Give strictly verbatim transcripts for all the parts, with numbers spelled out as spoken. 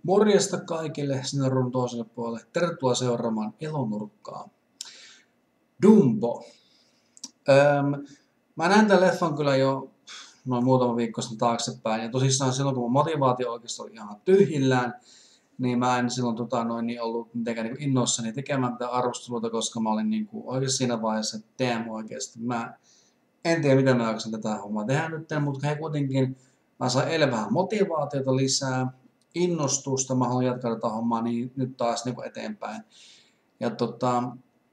Morjesta kaikille sinne ruudun toiselle puolelle. Tervetuloa seuraamaan Elonurkkaa. Dumbo. Öm, mä näin tämän leffan kyllä jo noin muutama viikko sitten taaksepäin. Ja tosissaan silloin, kun mun motivaatio oikeasti oli ihan tyhjillään, niin mä en silloin tota, noin, niin ollut mitenkään niin innoissani tekemään mitään arvosteluita, koska mä olin niin kuin, oikeasti siinä vaiheessa, että damn oikeasti. Mä en tiedä, miten mä jaksan tätä hommaa tehdä nyt, mutta he kuitenkin mä sain eilen vähän motivaatiota lisää, innostusta, mä haluan jatkaa tätä hommaa niin nyt taas niin kuin eteenpäin. Ja tota,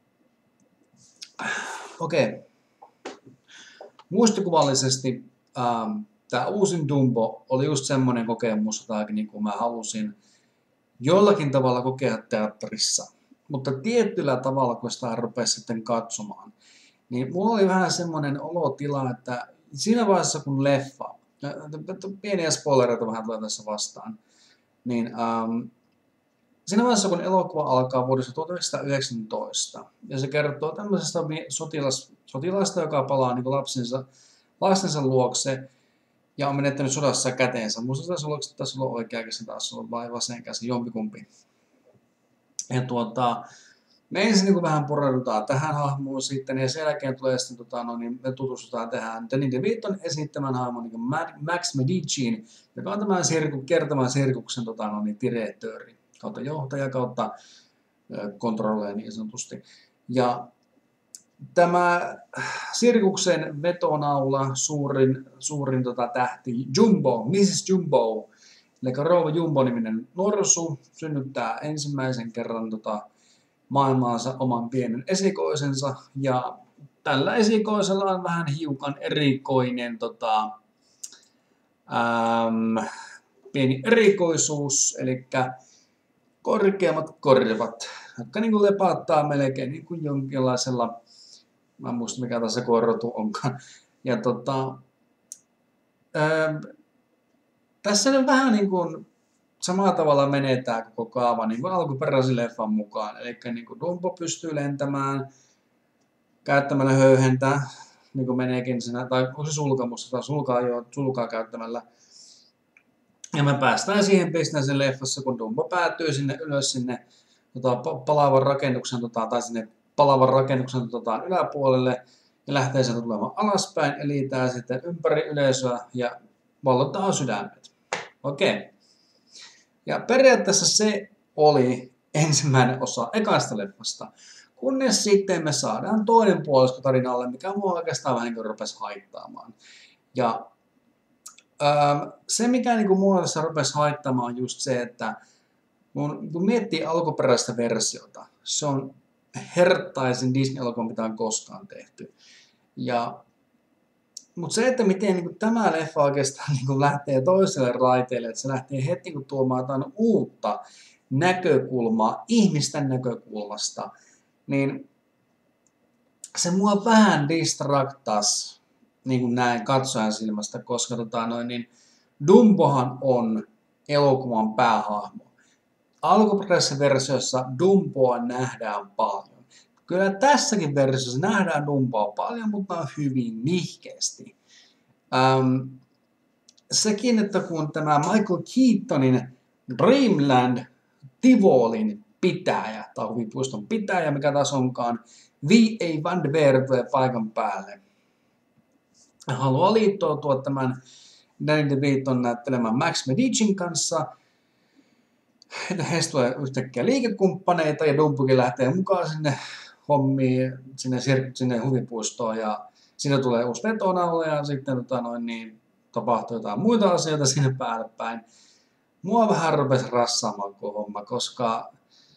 okei. Okay. Muistikuvallisesti ähm, tämä uusin Dumbo oli just semmoinen kokemus, jota niin kuin mä halusin jollakin tavalla kokea teatterissa. Mutta tietyllä tavalla, kun sitä rupesi sitten katsomaan, niin mulla oli vähän semmoinen olotila, että siinä vaiheessa kun leffa, pieniä spoilereita vähän tulee tässä vastaan, niin ähm, siinä vaiheessa kun elokuva alkaa vuodesta tuhatyhdeksänsataayhdeksäntoista, ja se kertoo tämmöisestä sotilas, sotilasta, joka palaa niin lapsensa, lastensa luokse, ja on menettänyt sodassa käteensä. Musta tässä on, tässä on oikea käsi, taas on vai vasen käsi, jompikumpi. Ja tuota, me ensin niin vähän pureudutaan tähän hahmoon sitten, ja sen jälkeen tulee sitten, tota, no, niin me tutustutaan tähän Danny DeViton esittämän hahmon niin Max Mediciin, joka on tämän sirku, kertoman sirkuksen tota, no, niin, direktööri, kautta johtaja, kautta kontrolleja niin sanotusti. Ja tämä sirkuksen vetonaula, suurin, suurin tota, tähti, Jumbo, missis Jumbo, eli rouva Jumbo-niminen norsu, synnyttää ensimmäisen kerran tota, maailmaansa oman pienen esikoisensa, ja tällä esikoisella on vähän hiukan erikoinen tota, äm, pieni erikoisuus, eli korkeammat korvat, jotka niin kuin lepattaa melkein niin kuin jonkinlaisella, mä en muista mikä tässä korrotu onkaan, ja tota, äm, tässä nyt vähän niin kuin samalla tavalla menee tämä koko kaava niin kuin alkuperäisen leffan mukaan. Eli niin kuin Dumbo pystyy lentämään käyttämällä höyhentä, niin kuin meneekin siinä, tai onko se sulkamusta, tai sulkaa, jo, sulkaa käyttämällä. Ja me päästään siihen pisteeseen leffassa, kun Dumbo päätyy sinne ylös sinne tota, palavan rakennuksen, tota, tai sinne palavan rakennuksen tota, yläpuolelle, ja lähtee sieltä tulemaan alaspäin, eli tää sitten ympäri yleisöä, ja vallottaa sydämet. Okei. Okay. Ja periaatteessa se oli ensimmäinen osa ekasta leffasta, kunnes sitten me saadaan toinen puolisko tarinalle, mikä mua oikeastaan vähän niin kuin rupesi haittaamaan. Ja ähm, se, mikä niin kuin mua tässä rupesi haittaamaan, on just se, että kun, kun miettii alkuperäistä versiota, se on herttaisin Disney-elokuva, mitä on koskaan tehty. Ja mutta se, että miten niin kuin, tämä leffa oikeastaan niin kuin, lähtee toiselle raiteelle, että se lähtee heti niin kuin, tuomaan jotain uutta näkökulmaa ihmisten näkökulmasta, niin se mua vähän distraktas niin kuin näin katsojan silmästä, koska tota, noin, niin Dumbohan on elokuvan päähahmo. Alkuperäisessä versiossa Dumboa nähdään paljon. Kyllä tässäkin versiossa nähdään Dumboa paljon, mutta hyvin nihkeästi. Ähm, sekin, että kun tämä Michael Keatonin Dreamland Tivolin pitäjä, tai huvipuiston pitäjä, mikä taas onkaan, V A Van de Veer tulee paikan päälle. Haluaa liittoutua tämän Danny DeViton näyttelemään Max Medicin kanssa. Heistä tulee yhtäkkiä liikekumppaneita ja Dumbokin lähtee mukaan sinne hommiin, sinne, sinne huvipuistoon ja siinä tulee uusi vetonaula ja sitten tota, noin, niin, tapahtuu jotain muita asioita sinne päälle päin. Mua vähän rupesi rassaamaan koko homma, koska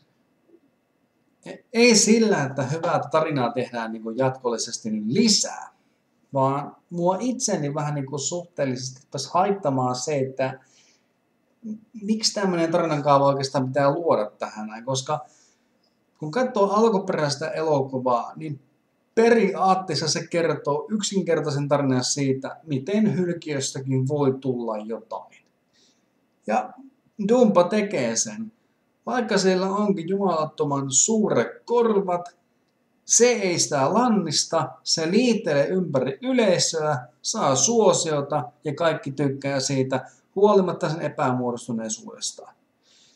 ei sillä, että hyvää tarinaa tehdään niin kuin jatkollisesti niin lisää, vaan mua itseni vähän niin kuin suhteellisesti pääsi haittamaan se, että miksi tämmöinen tarinankaava oikeastaan pitää luoda tähän näin, koska kun katsoo alkuperäistä elokuvaa, niin periaatteessa se kertoo yksinkertaisen tarinan siitä, miten hylkiöstäkin voi tulla jotain. Ja Dumbo tekee sen. Vaikka siellä onkin jumalattoman suuret korvat, se ei sitä lannista, se liittelee ympäri yleisöä, saa suosiota ja kaikki tykkää siitä huolimatta sen epämuodostuneisuudestaan.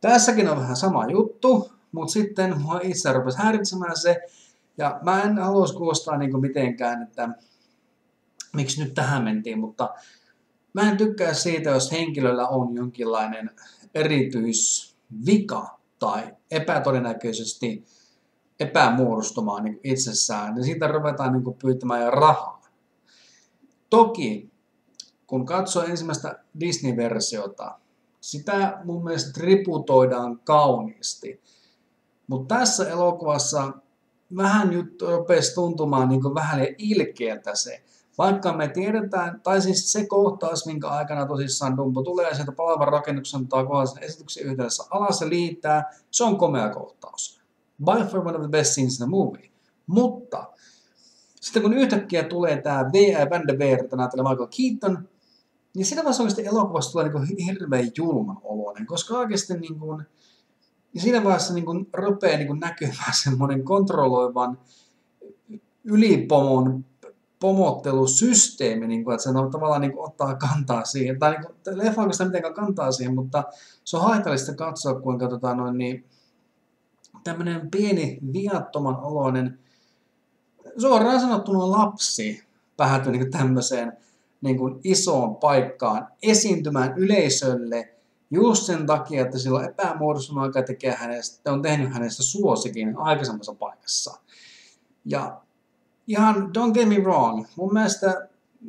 Tässäkin on vähän sama juttu, mutta sitten mua itse rupesi häiritsemään se, ja mä en haluaisi kuulostaa niinku mitenkään, että miksi nyt tähän mentiin, mutta mä en tykkää siitä, jos henkilöllä on jonkinlainen erityisvika tai epätodennäköisesti epämuodostumaan niin itsessään, niin siitä ruvetaan niin pyytämään jo rahaa. Toki, kun katsoo ensimmäistä Disney-versiota, sitä mun mielestä tributoidaan kauniisti. Mutta tässä elokuvassa vähän nyt rupesi tuntumaan niin vähän ilkeältä se. Vaikka me tiedetään, tai siis se kohtaus, minkä aikana tosissaan Dumbo tulee sieltä palavan rakennuksen tai kohdallisen esityksen yhteydessä alas ja liittää, se on komea kohtaus. By far one of the best scenes in the movie. Mutta sitten kun yhtäkkiä tulee tämä Van de Beer, jota näyttelee Michael Keaton, niin siinä vaiheessa oikeasti elokuvasta tulee niin hirveän julman oloinen, koska oikeasti niin kuin, ja siinä vaiheessa niin kuin rupeaa niin kuin näkymään semmoinen kontrolloivan ylipomon pomottelusysteemi, niin kuin, että se on tavallaan niin kuin, ottaa kantaa siihen, tai niin kuin, leffa oikeastaan mitenkään kantaa siihen, mutta se on haitallista katsoa, kuinka tota, noin, niin, tämmöinen pieni viattoman oloinen, suoraan sanottuna lapsi päätyy niin kuin tämmöiseen niin kuin isoon paikkaan esiintymään yleisölle just sen takia, että sillä on epämuodostunut aika tekee hänestä, on tehnyt hänestä suosikin aikaisemmassa paikassa. Ja ihan, don't get me wrong, mun mielestä,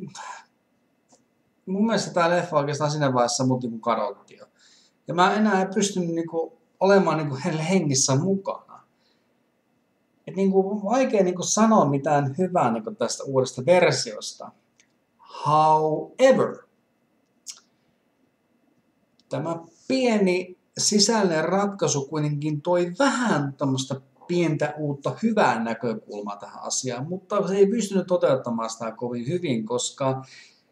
mun mielestä tämä leffa oikeastaan siinä vaiheessa mut niinku kadotti jo. Ja mä enää en pystynyt niinku olemaan niinku hengissä mukana. Et niinku vaikea niinku sanoa mitään hyvää niinku tästä uudesta versiosta. However, tämä pieni sisällinen ratkaisu kuitenkin toi vähän tämmöistä pientä uutta hyvää näkökulmaa tähän asiaan, mutta se ei pystynyt toteuttamaan sitä kovin hyvin, koska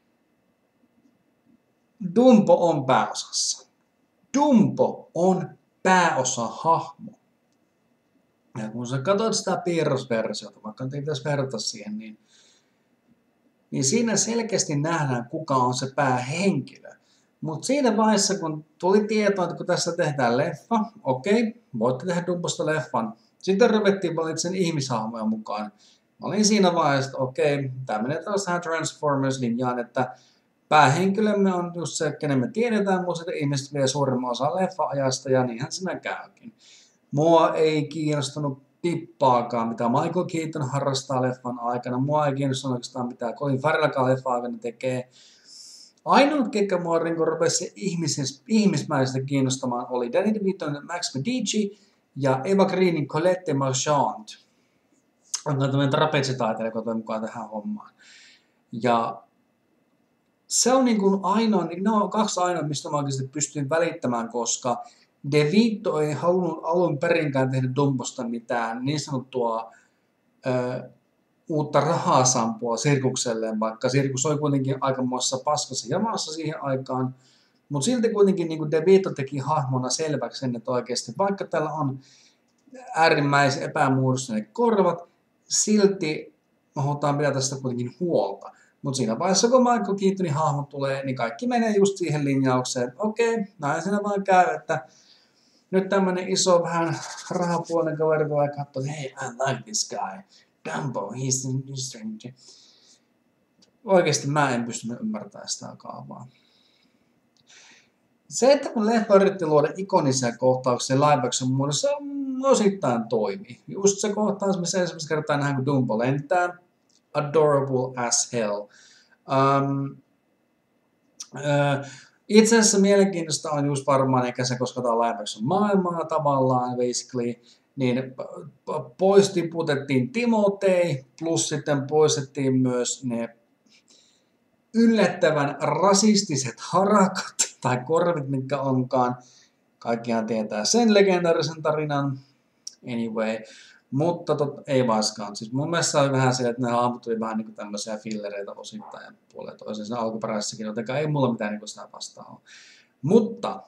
Dumbo on pääosassa. Dumbo on pääosahahmo. Ja kun sä katsot sitä piirrosversiota, vaikka nyt ei pitäisi verrata siihen, niin, niin siinä selkeästi nähdään, kuka on se päähenkilö. Mutta siinä vaiheessa, kun tuli tietoa, että kun tässä tehdään leffa, okei, voitte tehdä Dumbosta leffan. Sitten ruvettiin valitsemaan ihmishahmoja mukaan. Mä olin siinä vaiheessa, että okei, tämä menee taas tähän Transformers-linjaan, että päähenkilömme on just se, kenen me tiedetään, mutta sitten ihmiset vie suurimman osa leffa-ajasta, ja niinhän siinä käykin. Mua ei kiinnostanut tippaakaan, mitä Michael Keaton harrastaa leffan aikana. Mua ei kiinnostanut oikeastaan, mitä Colin Farrellkaan leffan aikana tekee. Ainut, ketkä mua rupesi ihmis, ihmismäisesti kiinnostamaan, oli Danny DeViton Max Medici ja Eva Greenin Colette Marchand. On tämmöinen trapezitaiteilija, joka toi mukaan tähän hommaan. Ja se on niin kuin ainoa, niin ne on kaksi ainoa, mistä mä oikeasti pystyin välittämään, koska DeVito ei halunnut alun perinkään tehdä Dumbosta mitään niin sanottua ö, uutta rahasampua sirkukselleen, vaikka sirkus oli kuitenkin aikamoissa paskassa jamassa siihen aikaan. Mutta silti kuitenkin niin DeVito teki hahmona selväksi sen, että oikeasti vaikka täällä on äärimmäisen epämuodostuneet korvat, silti me halutaan pitää tästä kuitenkin huolta. Mutta siinä vaiheessa, kun Michael Keatonin hahmo tulee, niin kaikki menee just siihen linjaukseen, että okei, näin siinä vaan käy, että nyt tämmönen iso vähän rahapuolinen kaveri tulee katsoa, että hei, I like this guy. Dumbo, he's strange. Oikeesti mä en pystynyt ymmärtämään sitä kaavaa. Se, että kun leffa yritti luoda ikonisia kohtauksia live action muodossa, se osittain toimi. Just se kohtaus, missä ensimmäistä kertaa nähdään, kun Dumbo lentää. Adorable as hell. Um, uh, itse asiassa mielenkiintoista on just varmaan eikä se, koska tämä on live action maailmaa tavallaan, basically, niin pois tiputettiin Timotei, plus sitten poistettiin myös ne yllättävän rasistiset harakat tai korvit, mitkä onkaan. Kaikkihan tietää sen legendaarisen tarinan. Anyway. Mutta tot, ei vaiskaan. Siis mun mielestä oli vähän se, että ne hahmot tuli vähän niin tämmöisiä fillereitä osittain ja puolet toisen sen alkuperäisessäkin, joten ei mulla mitään niin sitä vastaan ole. Mutta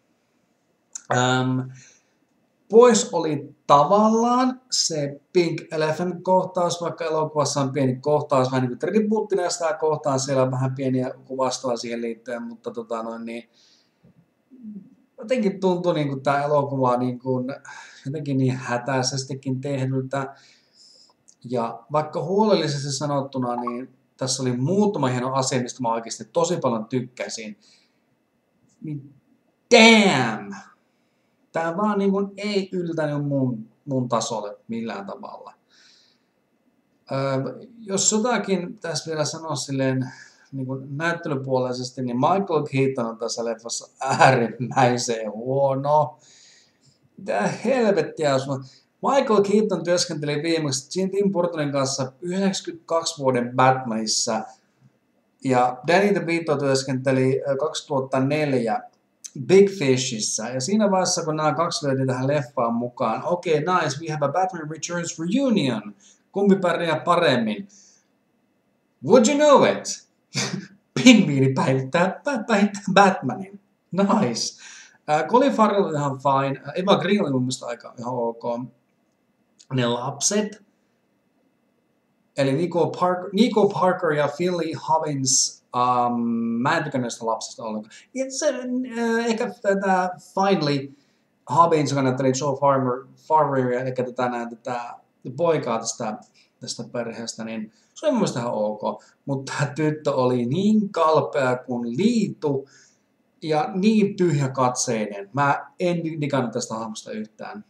äm, pois oli tavallaan se Pink Elephant-kohtaus, vaikka elokuvassa on pieni kohtaus, vähän niin kuin tribuuttina sitä kohtaan, siellä on vähän pieniä kuvastoa siihen liittyen, mutta tota noin niin, jotenkin tuntui niin kuin tämä elokuva niin kuin, jotenkin niin hätäisestikin tehdyltä. Ja vaikka huolellisesti sanottuna, niin tässä oli muutama hieno asia, mistä mä oikeasti tosi paljon tykkäsin. Niin damn! Tää vaan niin kuin ei yltänyt mun, mun tasolle millään tavalla. Öö, jos jotakin tässä vielä sanoa silleen niin kuin näyttelypuolisesti, niin Michael Keaton on tässä leffassa äärimmäisen huono. Mitä helvettiä, jos mä... Michael Keaton työskenteli viimeksi Tim Burtonin kanssa yhdeksänkymmentäkaksi vuoden Batmanissa ja Danny DeVito työskenteli kaksituhattaneljä Big Fishissä. Ja siinä vaiheessa, kun nämä kaksi löytiin tähän leffaan mukaan, okei, okay, nice, we have a Batman Returns reunion. Kumpi pärjää paremmin? Would you know it? Pingviini päivittää, päivittää Batmanin. Nice. Uh, Colin Farrell on ihan fine. Uh, Eva Green oli mun mielestä aika ihan ok. Ne lapset, eli Nico Parker, Nico Parker ja Philly Hobbins, um, mä en tykännyt näistä lapsista ollenkaan. Itse, uh, ehkä tätä Finally Hobbins, joka näytteli Joe Farmer, Farmeria, eli tätä, tätä poikaa tästä, tästä perheestä, niin se oli mun mielestä ihan ok. Mutta tämä tyttö oli niin kalpea kuin liitu ja niin tyhjäkatseinen. Mä en digannut tästä hahmosta yhtään.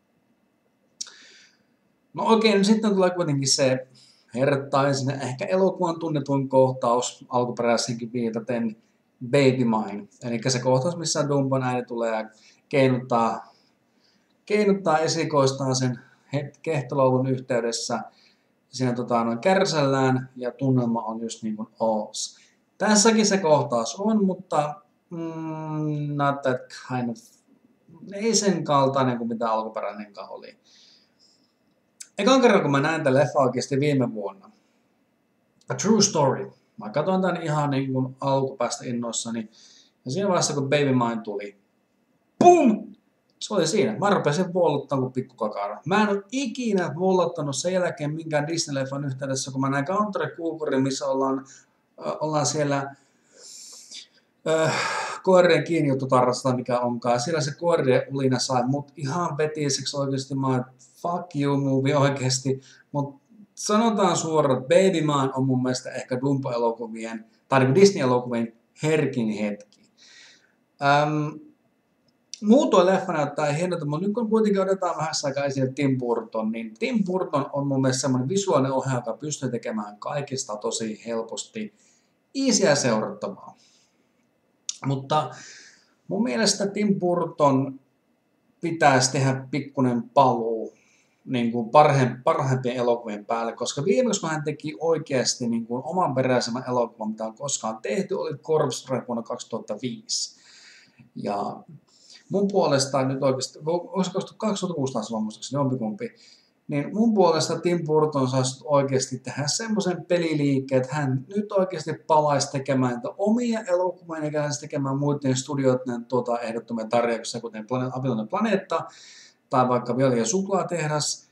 No oikein, okay, sitten tulee kuitenkin se herttaisen, ehkä elokuvan tunnetuin kohtaus alkuperäisenkin viitaten Baby Mine. Eli se kohtaus, missä Dumbon äiti tulee ja keinuttaa, keinuttaa esikoistaan sen kehtolaulun yhteydessä. Siinä tota, noin kärsellään ja tunnelma on just niin kuin Oz. Tässäkin se kohtaus on, mutta mm, not that kind of, ei sen kaltainen kuin mitä alkuperäinenkaan oli. Ekan kerran, kun mä näin tämän leffa oikeasti viime vuonna, A True Story, mä katsoin tämän ihan niin kuin alkupäästä innoissani, ja siinä vaiheessa, kun Baby Mine tuli, BOOM! Se oli siinä. Mä rupesin vuolottaa kuin pikkukakara. Mä en ole ikinä vuolottanut sen jälkeen minkään Disney-leffan yhteydessä, kun mä näin Country Cooperin, missä ollaan, äh, ollaan siellä äh, koirien kiinnijuttutarrasta, mikä onkaan. Siellä se koirien ulina sai mut ihan vetiseksi oikeesti. Mä oon, fuck you movie oikeesti. Mut sanotaan suoraan, että Baby Mine on mun mielestä ehkä Dumbo-elokuvien, tai niin Disney-elokuvien herkin hetki. Ähm, Muutoin leffa näyttää hienolta, mutta nyt kun kuitenkin otetaan vähän aikaa esille Tim Burton, niin Tim Burton on mun mielestä semmoinen visuaalinen ohjaaja, joka pystyy tekemään kaikista tosi helposti easyä seurattavaa. Mutta mun mielestä Tim Burton pitäisi tehdä pikkuinen paluu niin kuin parhaimpien elokuvien päälle, koska viimeksi kun hän teki oikeasti niin kuin oman peräisemmän elokuvan, mitä on koskaan tehty, oli Corpse Bride vuonna kaksituhattaviisi. Ja mun puolestaan nyt oikeasti, olisiko kaksituhattakuusitoista muistaakseni, jompikumpi, niin mun puolesta Tim Burton saisi oikeasti tehdä semmoisen peliliikkeen, että hän nyt oikeasti palaisi tekemään omia elokuvia, eikä hän tekemään muiden studioiden tuota, ehdottomia tarjouksia, kuten Avilainen planeetta, tai vaikka Violi ja suklaatehdas,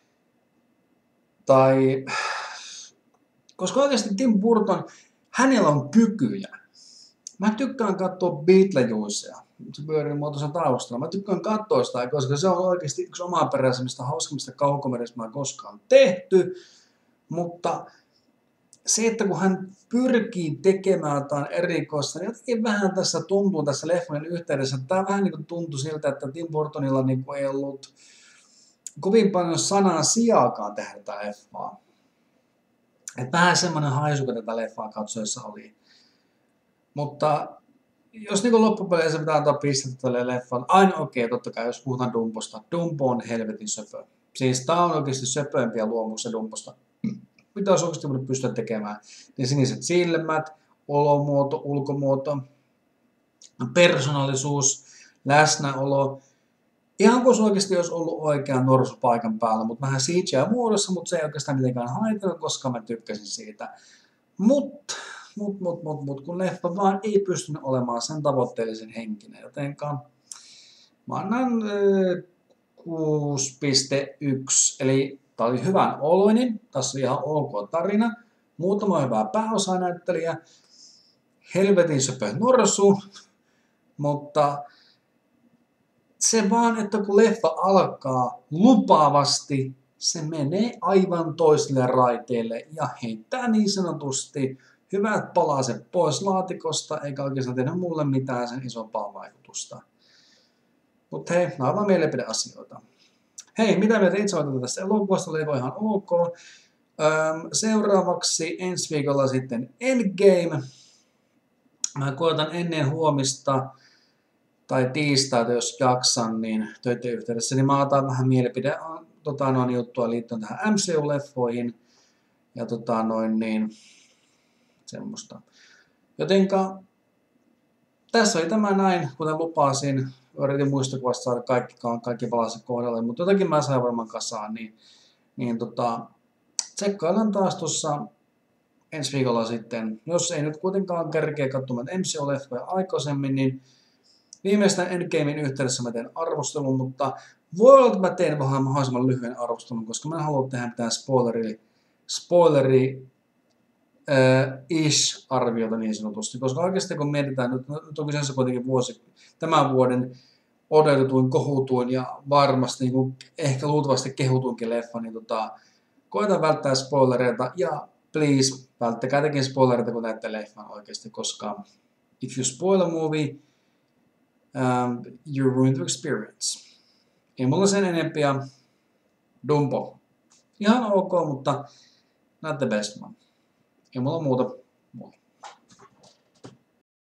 tai... Koska oikeasti Tim Burton, hänellä on kykyjä. Mä tykkään katsoa Beetlejuicea, se pyörii muotoisen taustalla. Mä tykkään katsoa sitä, koska se on oikeasti yksi omaperäisemmistä, hauskimmista kaukomeristä, mitä koskaan tehty. Mutta se, että kun hän pyrkii tekemään jotain erikoista, niin jotenkin vähän tässä tuntuu tässä leffojen yhteydessä, että tämä vähän niin kuin tuntui siltä, että Tim Burtonilla niin kuin ei ollut kovin paljon sanaa sijaakaan tehdä tätä leffaa. Että vähän semmoinen haisu, kun tätä leffaa katsoessa oli. Mutta jos niin loppupeleissä pitää antaa pistettä tälle leffalle, aina okei, okay, totta kai, jos puhutaan Dumbosta, Dumbo on helvetin söpö. Siis tää on oikeasti söpöimpiä luomuksia Dumbosta. Mitä olisi oikeasti voinut pystyä tekemään? Ne siniset silmät, olomuoto, ulkomuoto, persoonallisuus, läsnäolo. Ihan kuin se oikeasti olisi ollut oikean norsu paikan päällä, mutta vähän C G I-muodossa, mutta se ei oikeastaan mitenkään haitannut, koska mä tykkäsin siitä. Mutta Mut, mut, mut, mut, kun leffa vaan ei pystynyt olemaan sen tavoitteellisen henkinen, jotenka mä annan äh, kuusi pilkku yksi, eli tää oli hyvän oloinen, tässä oli ihan ok tarina, muutama hyvää pääosanäyttelijä, helvetin söpö norsu, mutta se vaan, että kun leffa alkaa lupaavasti, se menee aivan toisille raiteille ja heittää niin sanotusti hyvät palaset pois laatikosta, eikä oikeastaan tehdä mulle mitään sen isompaa vaikutusta. Mutta hei, nämä ovat mielipideasioita. Hei, mitä mieltä itse olet tästä elokuvasta? Oli ihan ok. Öm, seuraavaksi ensi viikolla sitten Endgame. Mä koetan ennen huomista tai tiistaita, jos jaksan, niin töiden yhteydessä, niin mä otan vähän mielipide tota, noin, juttua liittyen tähän M C U-leffoihin ja tota, noin niin semmoista. Jotenka tässä oli tämä näin, kuten lupasin. Yritin muistikuvasta saada kaikki, kaikki palaset kohdalle, mutta jotakin mä sain varmaan kasaan, niin, niin tota, tsekkaillaan taas tuossa ensi viikolla sitten. Jos ei nyt kuitenkaan kerkeä katsomaan M C U-leffoja aikaisemmin, niin viimeistään Endgamein yhteydessä mä teen arvostelun, mutta voi olla, että mä teen vähän mahdollisimman lyhyen arvostelun, koska mä en halua tehdä mitään spoileri, spoileri äh, ish arviota niin sanotusti, koska oikeasti kun mietitään, nyt, nyt on kyseessä kuitenkin vuosi, tämän vuoden odotetuin, kohutuin ja varmasti niin kuin, ehkä luultavasti kehutuinkin leffa, niin tota, koitan välttää spoilereita ja please, välttäkää tekin spoilereita, kun näette leffan oikeasti, koska if you spoil a movie, um, you ruin the experience. Ei mulla sen enempiä. Dumbo. Ihan ok, mutta not the best one. Ei mulla muuta. Moi.